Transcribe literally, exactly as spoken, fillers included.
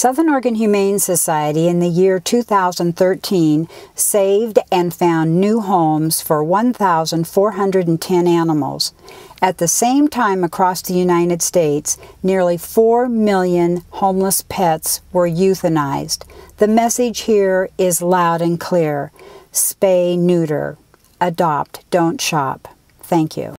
Southern Oregon Humane Society in the year two thousand thirteen saved and found new homes for one thousand four hundred ten animals. At the same time, across the United States, nearly four million homeless pets were euthanized. The message here is loud and clear. Spay, neuter. Adopt, don't shop. Thank you.